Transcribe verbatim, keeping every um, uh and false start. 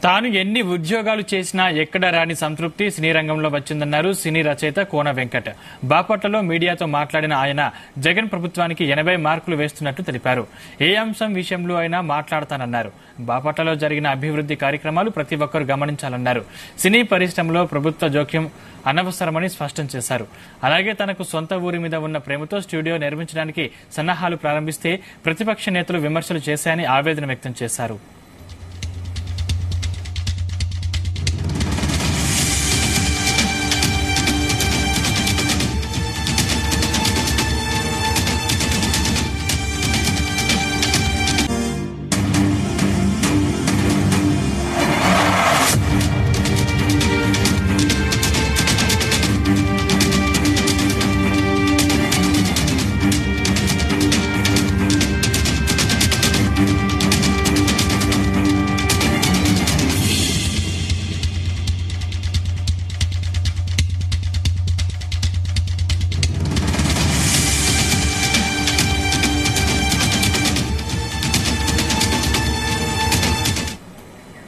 తాను ఎన్ని ఉద్యోగాలు చేసినా ఎక్కడ రాని సంతృప్తి సినీ రంగంలో వచ్చిందన్నారు సినీ రచయిత కోన వెంకట్. బాపట్లలో మీడియాతో మాట్లాడిన ఆయన జగన్ ప్రభుత్వానికి ఎనభై మార్కులు వేస్తున్నట్టు తెలిపారు. ఏ అంశం విషయంలో అయినా మాట్లాడతానన్నారు. బాపట్లలో జరిగిన అభివృద్ధి కార్యక్రమాలు ప్రతి ఒక్కరూ గమనించాలన్నారు. సినీ పరిశ్రమలో ప్రభుత్వ జోక్యం అనవసరమని స్పష్టం చేశారు. అలాగే తనకు సొంత ఊరి మీద ఉన్న ప్రేమతో స్టూడియో నిర్మించడానికి సన్నాహాలు ప్రారంభిస్తే ప్రతిపక్ష నేతలు విమర్శలు చేశాయని ఆవేదన వ్యక్తం చేశారు.